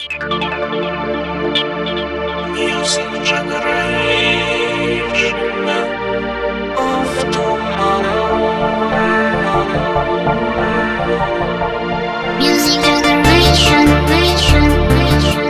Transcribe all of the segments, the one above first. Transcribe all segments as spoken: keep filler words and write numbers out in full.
Music generation of tomorrow. Music generation, generation, generation,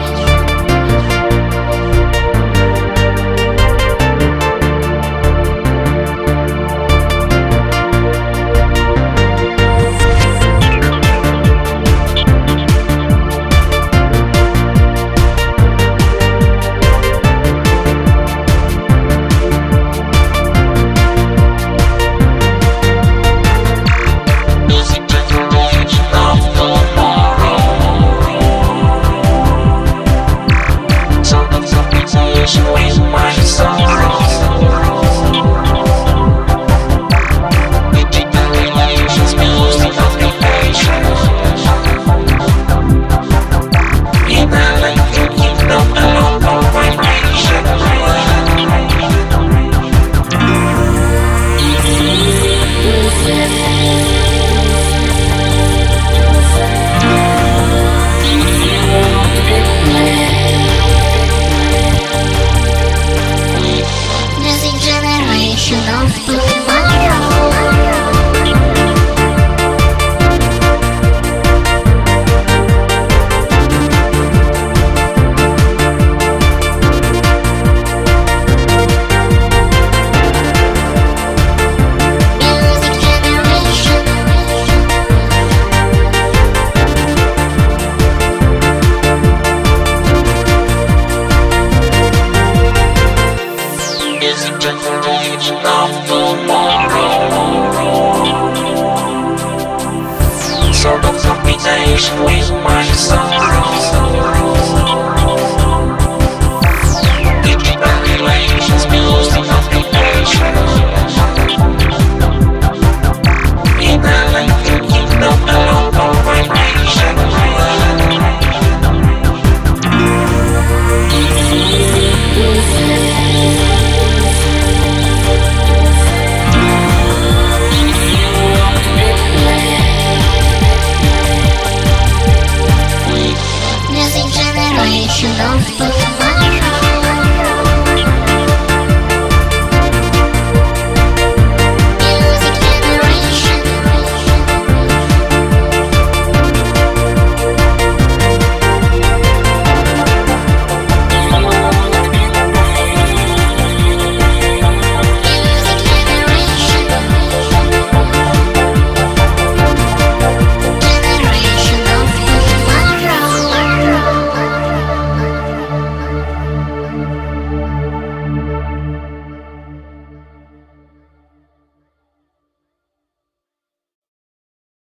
With my sorrow, digital relations, music occupation. In a electric kingdom, a local vibration. music generation of tomorrow. Music generation. Music generation of tomorrow. Sort of combination with my sorrow. Digital relations, music occupation. In a electric kingdom, a local vibration. Music generation of tomorrow.